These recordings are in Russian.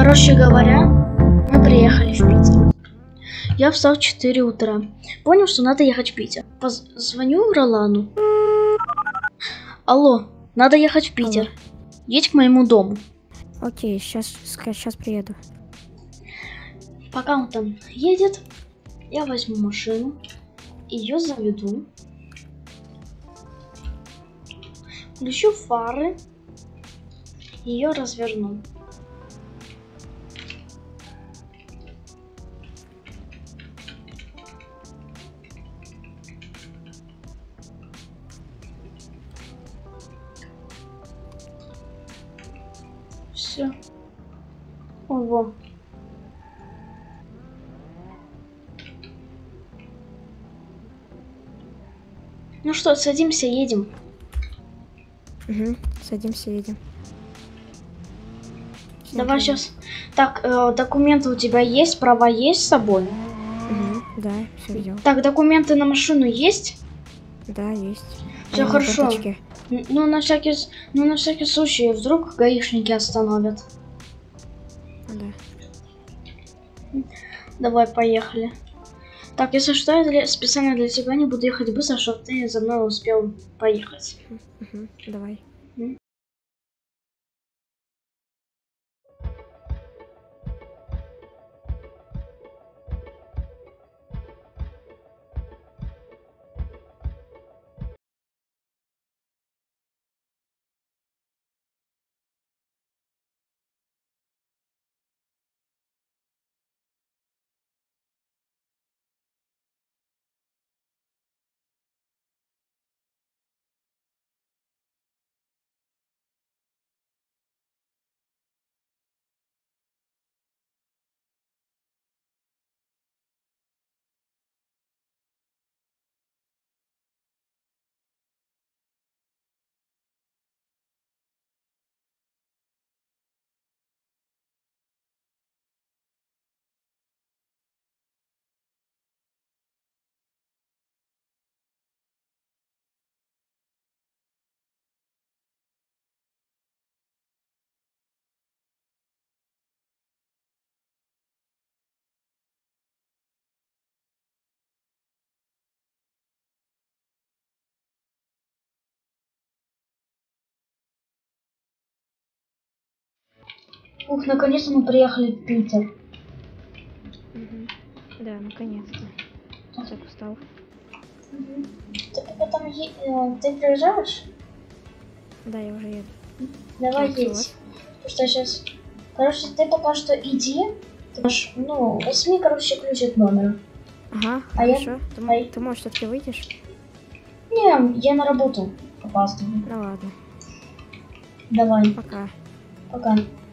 Короче говоря, мы приехали в Питер. Я встал в 4 утра. Понял, что надо ехать в Питер. Позвоню Ролану. Алло, надо ехать в Питер. Алло. Едь к моему дому. Окей, сейчас приеду. Пока он там едет, я возьму машину, ее заведу, включу фары, ее разверну. Все. Ого. Ну что, садимся, едем. Угу, садимся, едем. Давай сейчас. Так, документы у тебя есть, права есть с собой? Угу, да, все взял. Так, документы на машину есть? Да, есть. Все Они на хорошо. карточке. Ну на всякий случай, вдруг гаишники остановят. Да. Давай, поехали. Так, если что, я специально для тебя не буду ехать быстро, чтобы ты за мной успел поехать. Угу, давай. Ух, наконец-то мы приехали в Питер. Угу. Да, наконец-то. Так устал. Ты приезжаешь? Да, я уже еду. Давай Так, едь. вот. Потому что сейчас... Короче, ты пока что иди. Ты можешь, возьми, ключ от номера. Ага, А я- хорошо. Ты, может, все-таки выйдешь? Не, я на работу опаздываю. Ну ладно. Давай, Пока. пока.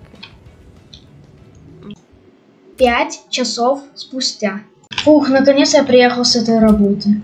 5 часов спустя. Фух, наконец я приехал с этой работы.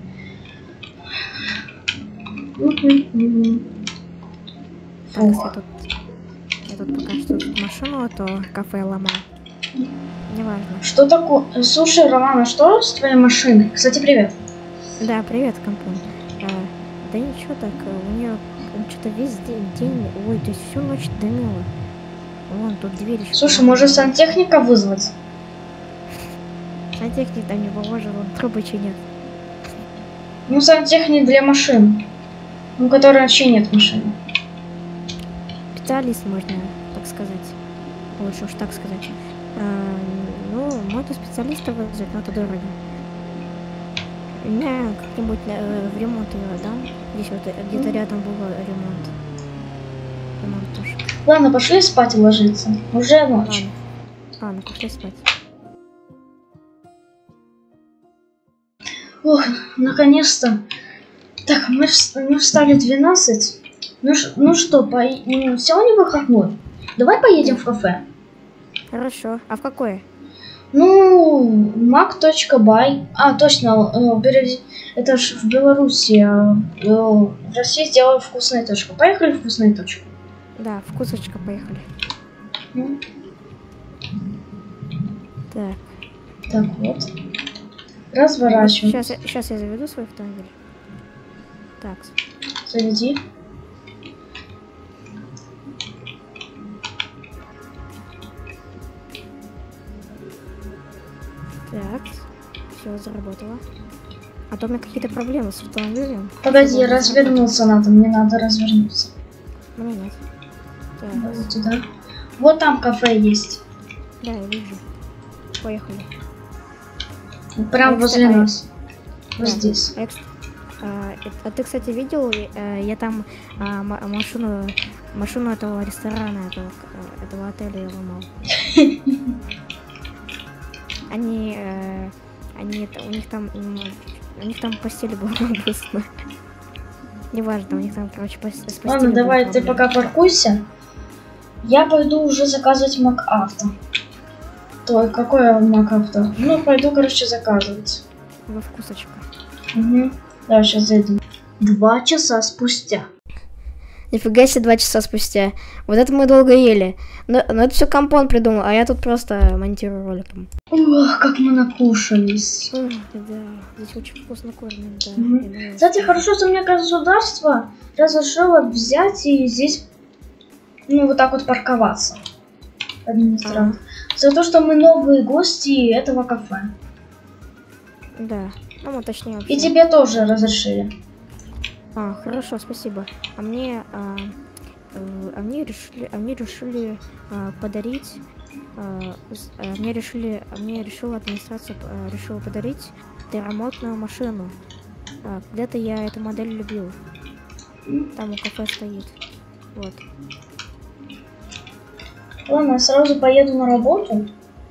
Так, я тут пока что машину, а то кафе ломал. Неважно. Что такое? Слушай, Романа, что с твоей машиной? Кстати, привет. Да, привет, компон. Да ничего так, у нее что-то весь день, ой, то есть всю ночь дымило. Вон, тут дверь. Слушай, может сантехника вызвать? Сантехник там не поможет, он трубы чинит. Ну, сантехник для машин. Ну, которые чинят машины. Специалист, можно так сказать. Лучше уж так сказать. Можно специалиста вызвать, но это дорого. Я как-нибудь в ремонт ее дам. Здесь вот где-то рядом был ремонт. Ремонт тоже. Ладно, пошли спать и ложиться. Уже ночь. Ладно, пошли спать. Ох, наконец-то. Так, мы встали в 12. Ну что, сегодня выходной. Давай поедем в кафе. Хорошо. А в какое? Ну, mac.by. А, точно, это ж в Беларуси. В России сделали вкусную точку. Поехали в вкусную точку. Да, вкусочка, поехали. Так. Так вот. Разворачиваем. Сейчас я заведу свой автомобиль. Так. Заведи. Так, все заработало. А то у меня какие-то проблемы с автомобилем. Погоди, развернуться надо, мне надо развернуться. Мне нет. Так. Вот туда. Вот там кафе есть. Да, я вижу. Поехали. Прям возле нас. Вот Да. здесь. А ты, кстати, видел? Я там машину этого ресторана, этого отеля я ломал. У них там постель была вкусная. Неважно, у них там, короче, постель. Ладно, давай ты пока паркуйся. Я пойду уже заказывать МакАвто. То какое МакАвто? Ну, пойду, короче, заказывать. Во вкусочка. Угу. Давай, сейчас зайду. 2 часа спустя. Нифига себе, 2 часа спустя. Вот это мы долго ели. Но это все компон придумал, а я тут просто монтирую роликом. Ох, как мы накушались. Ох, да, здесь очень вкусно кормят, да. Угу. Кстати, хорошо, что мне государство разрешило взять и здесь, ну, вот так вот парковаться. Администратор. За то, что мы новые гости этого кафе. Да, ну, точнее вообще. И тебе тоже разрешили. Хорошо, спасибо. А мне решили подарить. Мне решила администрация решила подарить ремонтную машину. Когда-то я эту модель любил. Там у кафе стоит. Вот. Ладно, я сразу поеду на работу.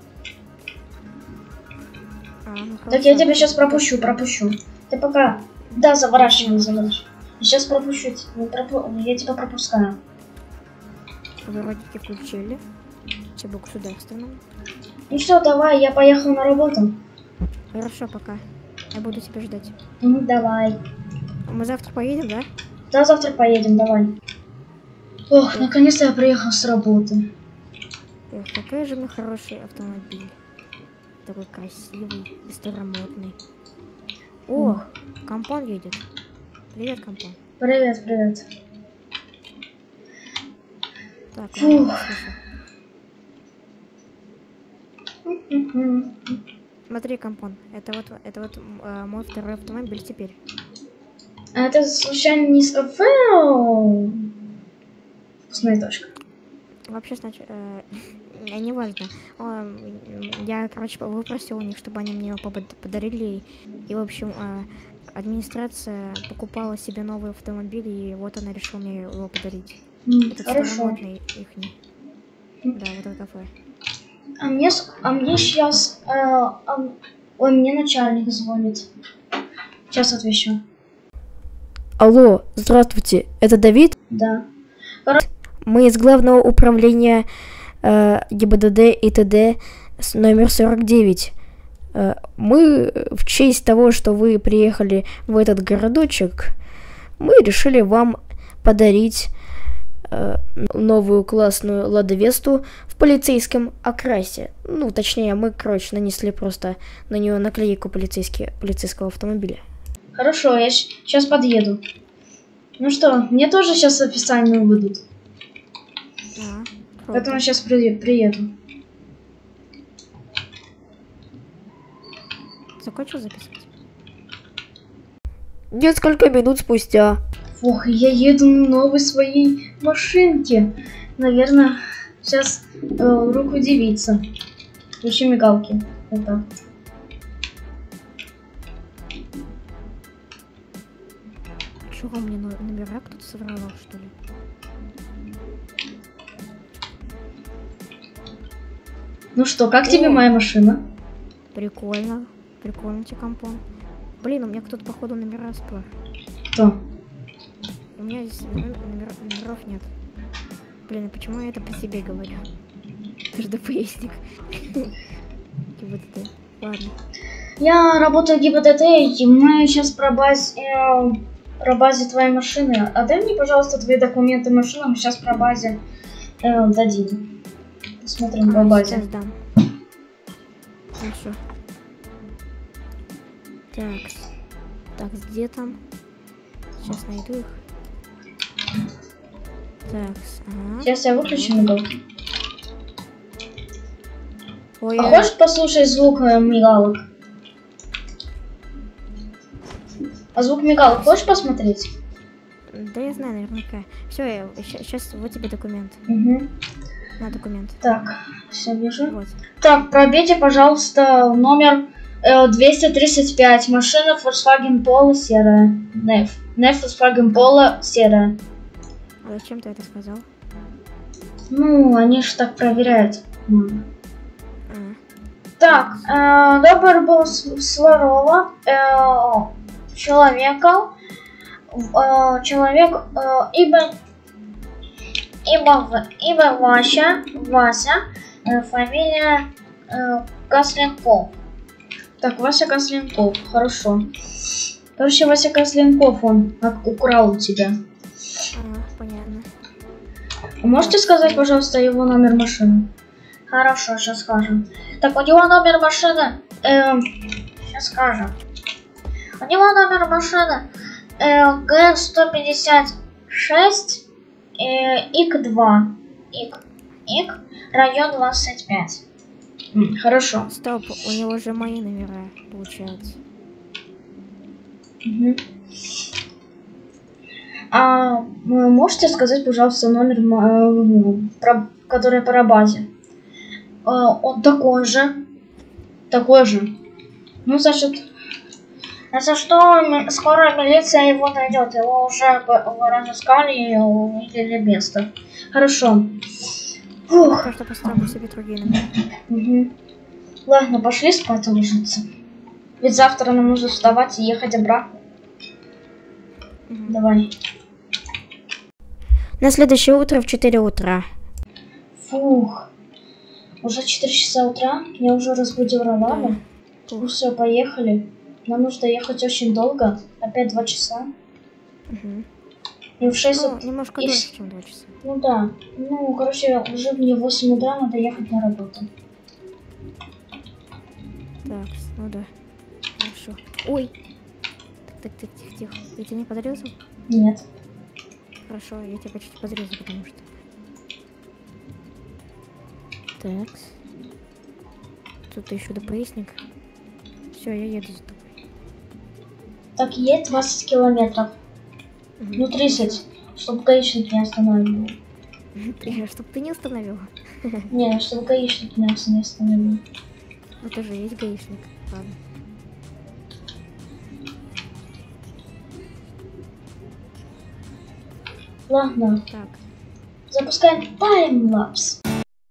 Ну, так я тебя сейчас пропущу. Ты пока... Да, заворачивай. Сейчас пропущу. Я тебя пропускаю. Вы вроде включили. Типа государственным. Ну что, давай, я поехал на работу. Хорошо, пока. Я буду тебя ждать. Давай. Мы завтра поедем, да? Да, завтра поедем, давай. Ох, наконец-то я приехал с работы. Эх, какой же у меня хороший автомобиль. Такой красивый и старомодный. О, компон едет. Привет, компон. Привет. Так, смотри, компон. Это вот мой второй автомобиль теперь. А это случайно не с кафе? Вкусная точка. Вообще, значит, не важно. Я, короче, выпросил у них, чтобы они мне его подарили. И, в общем, администрация покупала себе новый автомобиль, и вот она решила мне его подарить. Этот старомодный ихний. Да, вот это кафе. А мне сейчас... Ой, мне начальник звонит. Сейчас отвечу. Алло, здравствуйте, это Давид? Да. Мы из главного управления ГИБДД и ТД номер 49. Мы в честь того, что вы приехали в этот городочек, мы решили вам подарить новую классную Ладу Весту в полицейском окрасе. Ну, точнее, мы, короче, нанесли просто на нее наклейку полицейского автомобиля. Хорошо, я сейчас подъеду. Ну что, мне тоже сейчас описание выдадут. Поэтому я сейчас приеду. Закончил записывать? Несколько минут спустя. Ох, я еду на новой своей машинке. Наверное, сейчас руку удивится. Включи мигалки. Вот так. Чего мне номера кто-то соврал, что ли? Ну что, как тебе моя машина? Прикольно. Прикольно тебе компон. Блин, у меня кто-то, походу, номера спер. Кто? У меня здесь номеров нет. Блин, а почему я это по себе говорю? Ты же ДПСник. ГИБДД. Ладно. Я работаю в ГИБДД, и мы сейчас про базе твоей машины. Отдай мне, пожалуйста, твои документы машины, мы сейчас про базе дадим. Посмотрим по базе. Сейчас дам. Хорошо. Так, где там? Сейчас найду их. Так, ага. Сейчас я выключу мигалку. Ой, А хочешь послушать звук мигалок? А звук мигалок хочешь посмотреть? Да я знаю наверняка. Все, сейчас вот тебе документ. Угу. На документ. Так, все вижу. Вот. Так, пробейте, пожалуйста, номер 235. Машина Volkswagen Polo серая. Неф Volkswagen Polo серая. А зачем ты это сказал? Ну, они же так проверяют. А. Так, добр был Сварова человека. Человек имя Вася, фамилия Косленков. Так, Вася Косленков, хорошо. Короче, Вася Косленков, он украл у тебя. Понятно. Можете сказать, пожалуйста, его номер машины? Хорошо, сейчас скажем. Так, у него номер машины... сейчас скажем. У него номер машины Г-156 ИК-2. ИК, район 25. Хорошо. Стоп, у него же мои номера, получается. Угу. А вы можете сказать, пожалуйста, номер, который по базе? Он такой же. Такой же. Ну, значит, если что, скоро милиция его найдет. Его уже разыскали и увидели место. Хорошо. Фух. Я что поставлю себе другие номера. Угу. Ладно, пошли спать ложиться. Ведь завтра нам нужно вставать и ехать обратно. Давай. На следующее утро в 4 утра. Фух. Уже 4 часа утра. Я уже разбудил Романа. Ну все, поехали. Нам нужно ехать очень долго. Опять 2 часа. Угу. И в 6 утра. Немножко дольше, чем 2 часа. Ну да. Ну, короче, уже мне в 8 утра надо ехать на работу. Так, ну да. Хорошо. Ой. Так, тихо. Я тебя не подрезал? Нет. Хорошо, я тебя почти подрезал, потому что... Так. Тут еще ДПСник. Все, я еду за тобой. Так, едь 20 километров. Угу. Ну, 30. Чтобы гаишник не остановил. Чтобы ты не остановил? Не, чтобы гаишник не остановил. Это же есть гаишник. Ладно. Ладно. Так. Запускаем таймлапс.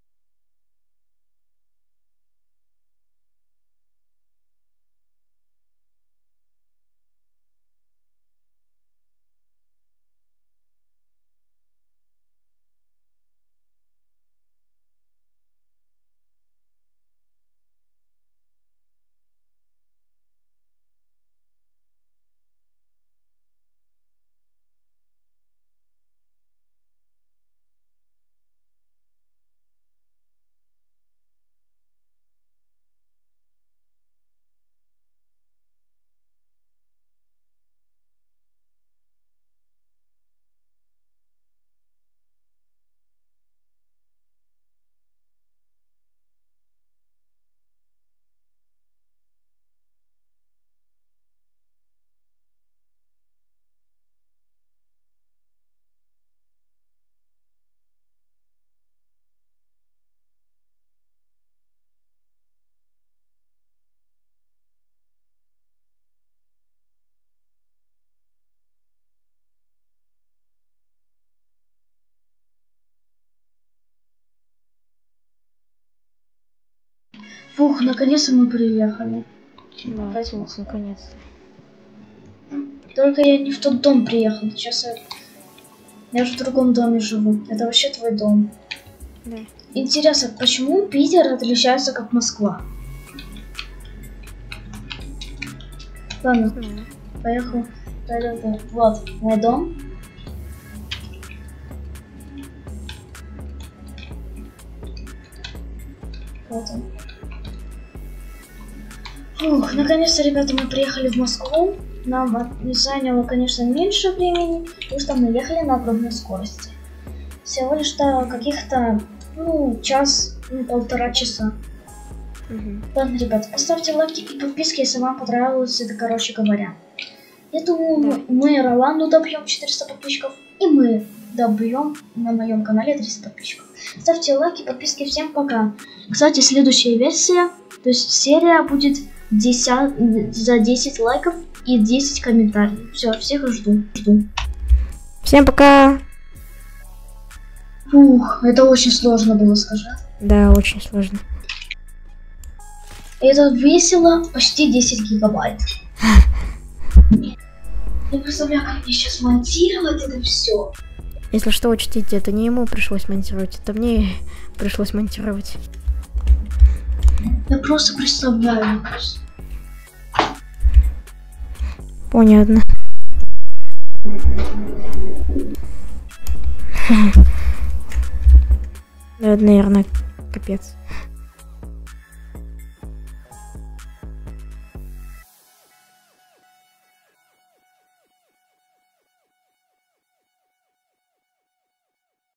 Фух, наконец-то мы приехали. Да, наконец-то. Только я не в тот дом приехал. Сейчас я же в другом доме живу. Это вообще твой дом. Да. Интересно, почему Питер отличается как Москва? Ладно, поехал. Вот, мой дом. Вот он. Фух, наконец-то, ребята, мы приехали в Москву. Нам заняло, конечно, меньше времени, потому что мы ехали на огромной скорости. Всего лишь каких-то, час, полтора часа. Ладно, ребят, поставьте лайки и подписки, если вам понравилось это, короче говоря. Я думаю, мы Роланду добьем 400 подписчиков, и мы добьем на моем канале 300 подписчиков. Ставьте лайки, подписки, всем пока. Кстати, следующая версия, то есть серия будет за 10 лайков и 10 комментариев. Все, всех жду. Всем пока. Ух, это очень сложно было, скажи. Да, очень сложно. Это весило почти 10 гигабайт. Я представляю, как мне сейчас монтировать это все. Если что, учтите, это не ему пришлось монтировать, это мне пришлось монтировать. Я просто представляю. Понятно. Да, наверное, капец.